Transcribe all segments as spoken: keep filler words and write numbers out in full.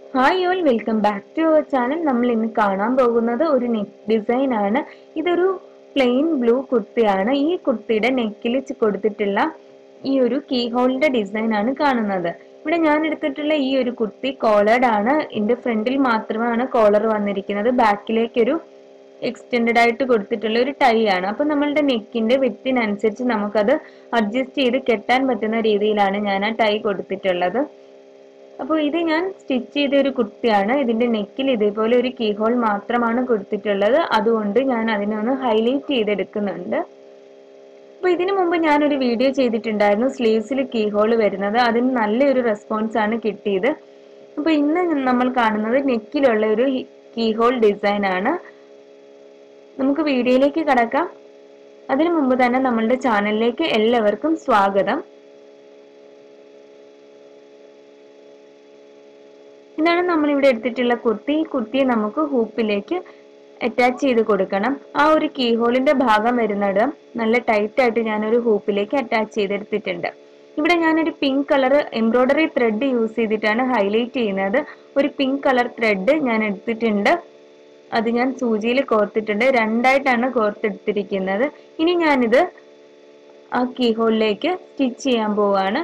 Hi all welcome back to our channel. നമ്മൾ ഇന്ന് കാണാൻ പോകുന്നത് ഒരു നെക്ക് ഡിസൈൻ ആണ്. ഇതൊരു പ്ലെയിൻ ബ്ലൂ കുർത്തിയാണ്. ഈ കുർത്തിയുടെ നെക്കിൽ കൊടുത്തിട്ടുള്ള ഈ ഒരു കീ ഹോളിന്റെ ഡിസൈൻ ആണ് കാണുന്നത്. ഇവിടെ ഞാൻ എടുത്തിട്ടുള്ള ഈ ഒരു കുർത്തി കോളേർഡ് ആണ്. ഇതിന്റെ ഫ്രണ്ടിൽ മാത്രമാണ് കോളർ വന്നിരിക്കുന്നത്. ബാക്കിലേക്ക് ഒരു എക്സ്റ്റെൻഡഡ് ആയിട്ട് കൊടുത്തിട്ടുള്ള ഒരു ടൈ ആണ്. അപ്പൊ നമ്മളുടെ നെക്കിന്റെ വിഡ്ത്തിനനുസരിച്ച് നമുക്കത് അഡ്ജസ്റ്റ് ചെയ്ത് കെട്ടാൻ പറ്റുന്ന രീതിയിലാണ് ഞാൻ ആ ടൈ കൊടുത്തിട്ടുള്ളത്. അപ്പോൾ ഇത് ഞാൻ സ്റ്റിച്ച് ചെയ്ത ഒരു കുർത്തിയാണ്. ഇതിന്റെ നെക്കിൽ ഇതേപോലെ ഒരു കീ ഹോൾ മാത്രമാണ് കൊടുത്തിട്ടുള്ളത്. അതുകൊണ്ട് ഞാൻ അതിനെ ഒന്ന് ഹൈലൈറ്റ് ചെയ്തെടുക്കുന്നുണ്ട്. അപ്പോൾ ഇതിനു മുമ്പ് ഞാനൊരു വീഡിയോ ചെയ്തിട്ടുണ്ടായിരുന്നു സ്ലീവ്സിൽ കീ ഹോൾ വരുന്നത്. അതിന് നല്ലൊരു റെസ്പോൺസ് ആണ് കിട്ടിയത്. അപ്പോൾ ഇന്ന് നമ്മൾ കാണുന്നത് നെക്കിലുള്ള ഒരു കീ ഹോൾ ഡിസൈൻ ആണ്. നമുക്ക് വീഡിയോയിലേക്ക് കടക്കാം. അതിനു മുമ്പ് തന്നെ നമ്മളുടെ ചാനലിലേക്ക് എല്ലാവർക്കും സ്വാഗതം. ഇതാണ് നമ്മൾ ഇവിടെ എടുത്തിട്ടുള്ള കുർത്തി. ഈ കുർത്തിയെ നമുക്ക് ഹൂപ്പിലേക്ക് അറ്റാച്ച് ചെയ്ത് കൊടുക്കണം. ആ ഒരു കീ ഹോളിന്റെ ഭാഗം വരുന്നിടം നല്ല ടൈറ്റ് ആയിട്ട് ഞാനൊരു ഹൂപ്പിലേക്ക് അറ്റാച്ച് ചെയ്തെടുത്തിട്ടുണ്ട്. ഇവിടെ ഞാനൊരു pink colour embroidery thread use ചെയ്തിട്ടാണ് ഹൈലൈറ്റ് ചെയ്യുന്നത്. ഒരു പിങ്ക് കളർ ത്രെഡ് ഞാൻ എടുത്തിട്ടുണ്ട്. അത് ഞാൻ സൂചിയിൽ കോർത്തിട്ടുണ്ട്. രണ്ടായിട്ടാണ് കോർത്തെടുത്തിരിക്കുന്നത്. ഇനി ഞാനിത് ആ കീ ഹോളിലേക്ക് സ്റ്റിച്ച് ചെയ്യാൻ പോവാണ്.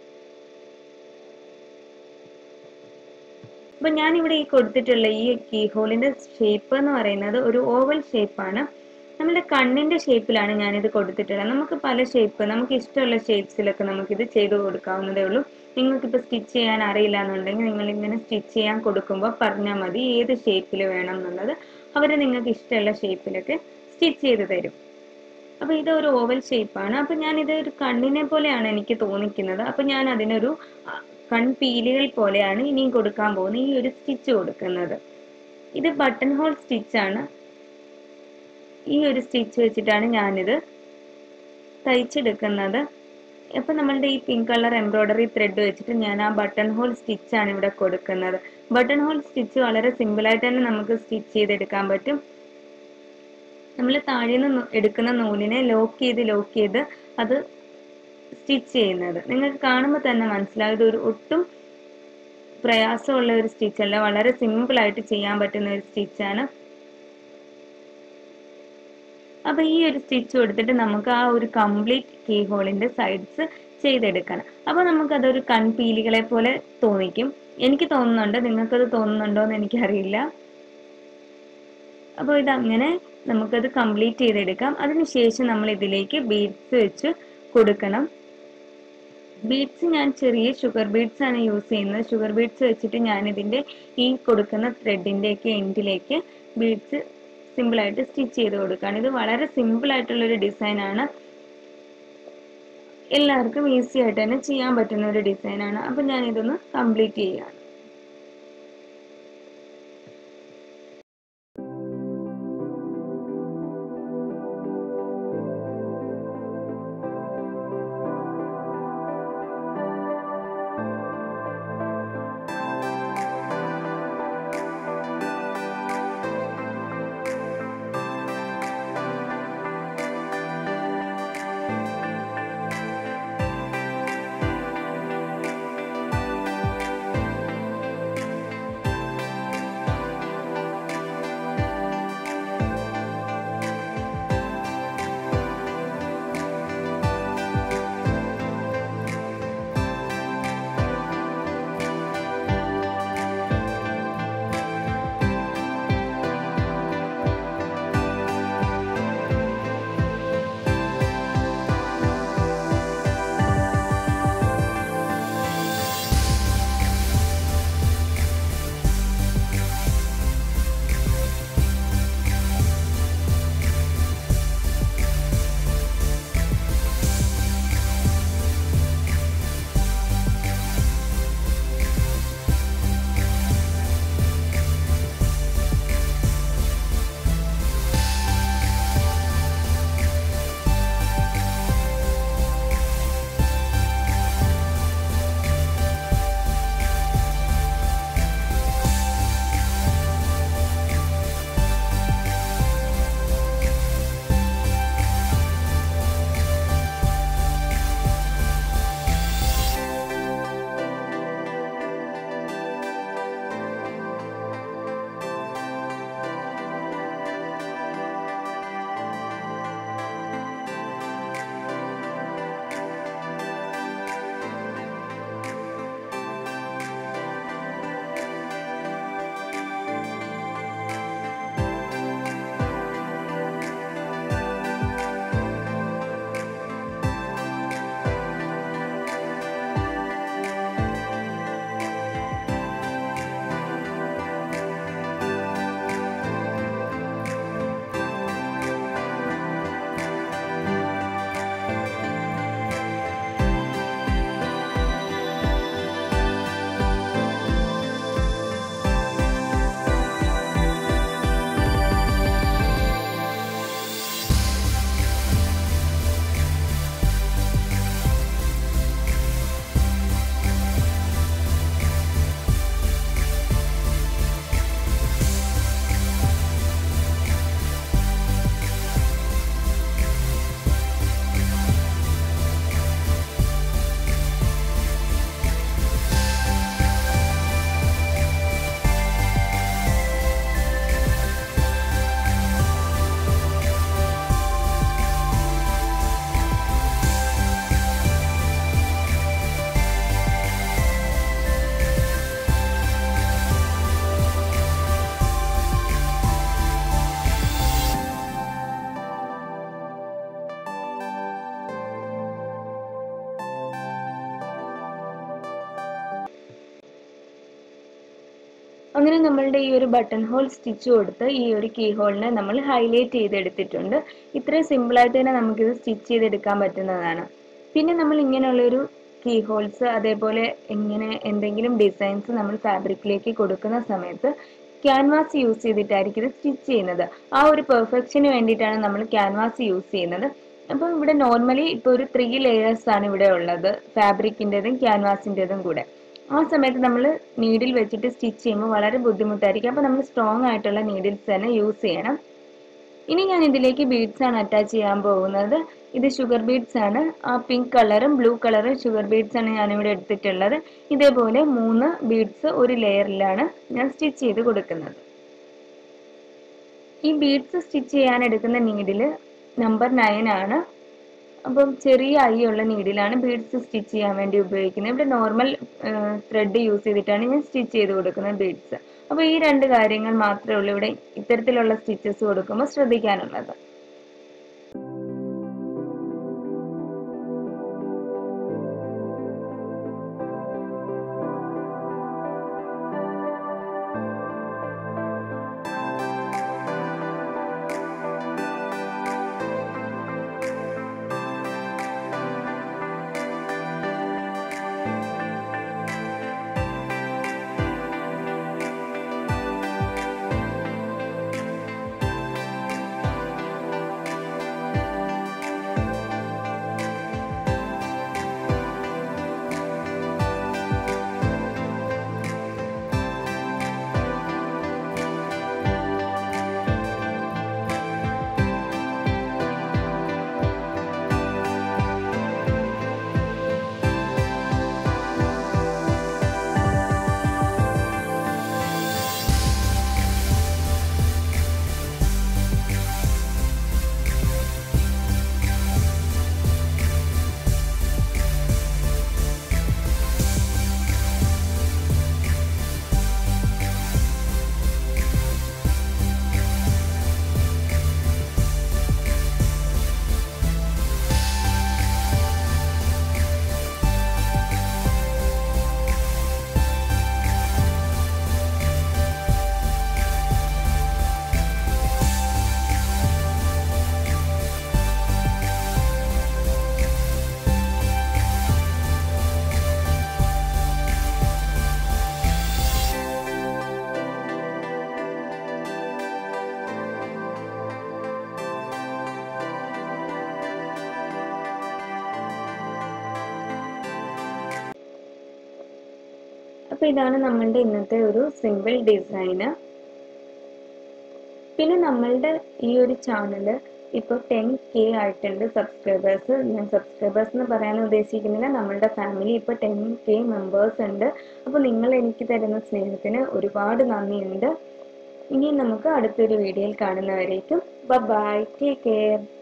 അപ്പൊ ഞാൻ ഇവിടെ ഈ കൊടുത്തിട്ടുള്ള ഈ കീ ഹോളിന്റെ ഷേപ്പ് എന്ന് പറയുന്നത് ഒരു ഓവൽ ഷേപ്പാണ്. നമ്മുടെ കണ്ണിന്റെ ഷേപ്പിലാണ് ഞാനിത് കൊടുത്തിട്ടുള്ളത്. നമുക്ക് പല ഷേപ്പ്, നമുക്ക് ഇഷ്ടമുള്ള ഷേപ്സിലൊക്കെ നമുക്കിത് ചെയ്ത് കൊടുക്കാവുന്നതേ ഉള്ളൂ. നിങ്ങൾക്കിപ്പോൾ സ്റ്റിച്ച് ചെയ്യാൻ അറിയില്ല എന്നുണ്ടെങ്കിൽ നിങ്ങൾ ഇങ്ങനെ സ്റ്റിച്ച് ചെയ്യാൻ കൊടുക്കുമ്പോൾ പറഞ്ഞാൽ മതി ഏത് ഷേപ്പിൽ വേണം എന്നുള്ളത്. അവർ നിങ്ങൾക്ക് ഇഷ്ടമുള്ള ഷേപ്പിലൊക്കെ സ്റ്റിച്ച് ചെയ്ത് തരും. അപ്പൊ ഇത് ഒരു ഓവൽ ഷേപ്പാണ്. അപ്പൊ ഞാൻ ഇത് ഒരു കണ്ണിനെ പോലെയാണ് എനിക്ക് തോന്നിക്കുന്നത്. അപ്പൊ ഞാൻ അതിനൊരു കൺപീലികൾ പോലെയാണ് ഇനിയും കൊടുക്കാൻ പോകുന്നത് ഈ ഒരു സ്റ്റിച്ച് കൊടുക്കുന്നത്. ഇത് ബട്ടൺ ഹോൾ സ്റ്റിച്ചാണ്. ഈ ഒരു സ്റ്റിച്ച് വെച്ചിട്ടാണ് ഞാനിത് തയ്ച്ചെടുക്കുന്നത്. അപ്പൊ നമ്മളുടെ ഈ പിങ്ക് കളർ എംബ്രോയിഡറി ത്രെഡ് വെച്ചിട്ട് ഞാൻ ആ ബട്ടൺ ഹോൾ സ്റ്റിച്ചാണ് ഇവിടെ കൊടുക്കുന്നത്. ബട്ടൺ ഹോൾ സ്റ്റിച്ച് വളരെ സിമ്പിൾ ആയിട്ട് തന്നെ നമുക്ക് സ്റ്റിച്ച് ചെയ്തെടുക്കാൻ പറ്റും. നമ്മൾ താഴെ നിന്ന് എടുക്കുന്ന നൂലിനെ ലോക്ക് ചെയ്ത് ലോക്ക് ചെയ്ത് അത് സ്റ്റിച്ച് ചെയ്യുന്നത് നിങ്ങൾക്ക് കാണുമ്പോൾ തന്നെ മനസ്സിലാവും. ഇത് ഒരു ഒട്ടും പ്രയാസമുള്ള ഒരു സ്റ്റിച്ച് അല്ല, വളരെ സിമ്പിൾ ആയിട്ട് ചെയ്യാൻ പറ്റുന്ന ഒരു സ്റ്റിച്ചാണ്. അപ്പൊ ഈ ഒരു സ്റ്റിച്ച് കൊടുത്തിട്ട് നമുക്ക് ആ ഒരു കംപ്ലീറ്റ് കീ ഹോളിന്റെ സൈഡ്സ് ചെയ്തെടുക്കണം. അപ്പൊ നമുക്ക് അതൊരു കൺപീലികളെ പോലെ തോന്നിക്കും. എനിക്ക് തോന്നുന്നുണ്ട്, നിങ്ങൾക്കത് തോന്നുന്നുണ്ടോ എന്ന് എനിക്കറിയില്ല. അപ്പോൾ ഇതങ്ങനെ നമുക്കത് കംപ്ലീറ്റ് ചെയ്തെടുക്കാം. അതിനുശേഷം നമ്മൾ ഇതിലേക്ക് ബീഡ്സ് വെച്ച് കൊടുക്കണം. ബീഡ്സ് ഞാൻ ചെറിയ ഷുഗർ ബീഡ്സ് ആണ് യൂസ് ചെയ്യുന്നത്. ഷുഗർ ബീഡ്സ് വെച്ചിട്ട് ഞാൻ ഇതിന്റെ ഈ കൊടുക്കുന്ന ത്രെഡിന്റെ ഒക്കെ എൻഡിലേക്ക് ബീഡ്സ് സിമ്പിൾ ആയിട്ട് സ്റ്റിച്ച് ചെയ്ത് കൊടുക്കുകയാണ്. ഇത് വളരെ സിമ്പിൾ ആയിട്ടുള്ള ഒരു ഡിസൈൻ ആണ്. എല്ലാവർക്കും ഈസി ആയിട്ട് തന്നെ ചെയ്യാൻ പറ്റുന്ന ഒരു ഡിസൈൻ ആണ്. അപ്പൊ ഞാൻ ഇതൊന്ന് കംപ്ലീറ്റ് ചെയ്യുകയാണ്. അങ്ങനെ നമ്മളുടെ ഈ ഒരു ബട്ടൺ ഹോൾ സ്റ്റിച്ച് കൊടുത്ത് ഈ ഒരു കീ ഹോളിനെ നമ്മൾ ഹൈലൈറ്റ് ചെയ്തെടുത്തിട്ടുണ്ട്. ഇത്രയും സിമ്പിളായിട്ട് തന്നെ നമുക്കിത് സ്റ്റിച്ച് ചെയ്തെടുക്കാൻ പറ്റുന്നതാണ്. പിന്നെ നമ്മൾ ഇങ്ങനെയുള്ളൊരു കീ ഹോൾസ് അതേപോലെ ഇങ്ങനെ എന്തെങ്കിലും ഡിസൈൻസ് നമ്മൾ ഫാബ്രിക്കിലേക്ക് കൊടുക്കുന്ന സമയത്ത് ക്യാൻവാസ് യൂസ് ചെയ്തിട്ടായിരിക്കും ഇത് സ്റ്റിച്ച് ചെയ്യുന്നത്. ആ ഒരു പെർഫെക്ഷന് വേണ്ടിയിട്ടാണ് നമ്മൾ ക്യാൻവാസ് യൂസ് ചെയ്യുന്നത്. അപ്പം ഇവിടെ നോർമലി ഇപ്പോൾ ഒരു ത്രീ ലെയേഴ്സ് ആണ് ഇവിടെ ഉള്ളത്, ഫാബ്രിക്കിൻ്റെതും ക്യാൻവാസിൻ്റെതും കൂടെ. ആ സമയത്ത് നമ്മൾ നീഡിൽ വെച്ചിട്ട് സ്റ്റിച്ച് ചെയ്യുമ്പോൾ വളരെ ബുദ്ധിമുട്ടായിരിക്കും. അപ്പോൾ നമ്മൾ സ്ട്രോങ് ആയിട്ടുള്ള നീഡിൽസ് തന്നെ യൂസ് ചെയ്യണം. ഇനി ഞാൻ ഇതിലേക്ക് ബീഡ്സ് ആണ് അറ്റാച്ച് ചെയ്യാൻ പോകുന്നത്. ഇത് ഷുഗർ ബീഡ്സ് ആണ്. ആ പിങ്ക് കളറും ബ്ലൂ കളറും ഷുഗർ ബീഡ്സ് ആണ് ഞാനിവിടെ എടുത്തിട്ടുള്ളത്. ഇതേപോലെ മൂന്ന് ബീഡ്സ് ഒരു ലെയറിലാണ് ഞാൻ സ്റ്റിച്ച് ചെയ്ത് കൊടുക്കുന്നത്. ഈ ബീഡ്സ് സ്റ്റിച്ച് ചെയ്യാൻ എടുക്കുന്ന നീഡിൽ നമ്പർ നയൻ ആണ്. അപ്പം ചെറിയ ഐ ഉള്ള നീഡിലാണ് ബീഡ്സ് സ്റ്റിച്ച് ചെയ്യാൻ വേണ്ടി ഉപയോഗിക്കുന്നത്. ഇവിടെ നോർമൽ ത്രെഡ് യൂസ് ചെയ്തിട്ടാണ് ഞാൻ സ്റ്റിച്ച് ചെയ്ത് കൊടുക്കുന്നത് ബീഡ്സ്. അപ്പോൾ ഈ രണ്ട് കാര്യങ്ങൾ മാത്രമേ ഉള്ളൂ ഇവിടെ ഇത്തരത്തിലുള്ള സ്റ്റിച്ചസ് കൊടുക്കുമ്പോൾ ശ്രദ്ധിക്കാനുള്ളത്. അപ്പോൾ ഇതാണ് നമ്മളുടെ ഇന്നത്തെ ഒരു സിമ്പിൾ ഡിസൈന്. പിന്നെ നമ്മളുടെ ഈ ഒരു ചാനൽ ഇപ്പോൾ ടെൻ കെ ആയിട്ടുണ്ട് സബ്സ്ക്രൈബേഴ്സ്. ഞാൻ സബ്സ്ക്രൈബേഴ്സ് എന്ന് പറയാൻ ഉദ്ദേശിക്കുന്നില്ല, നമ്മളുടെ ഫാമിലി ഇപ്പോൾ ടെൻ കെ മെമ്പേഴ്സ് ഉണ്ട്. അപ്പോൾ നിങ്ങൾ എനിക്ക് തരുന്ന സ്നേഹത്തിന് ഒരുപാട് നന്ദിയുണ്ട്. ഇനി നമുക്ക് അടുത്തൊരു വീഡിയോയിൽ കാണുന്നവരേക്കും ബൈ, ടേക്ക് കെയർ.